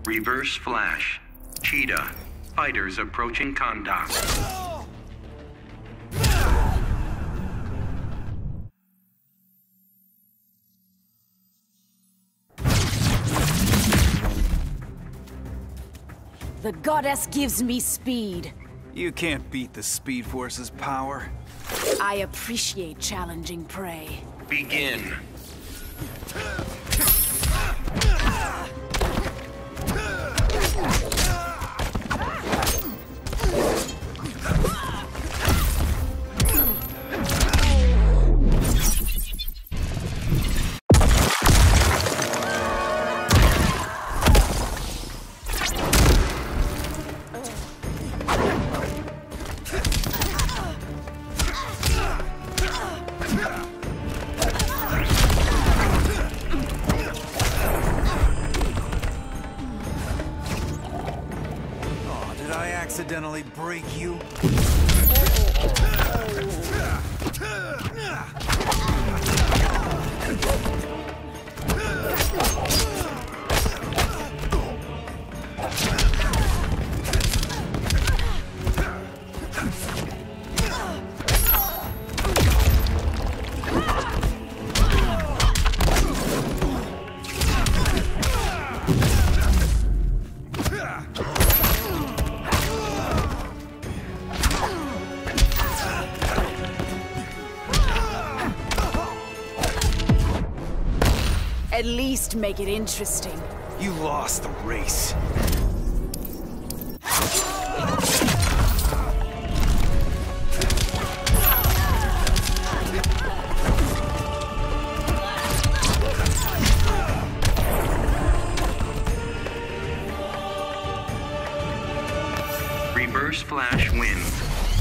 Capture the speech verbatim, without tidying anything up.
Reverse flash. Cheetah. Fighters approaching contact. The goddess gives me speed. You can't beat the Speed Force's power. I appreciate challenging prey. Begin. Accidentally break you? At least make it interesting. You lost the race. Reverse flash wins.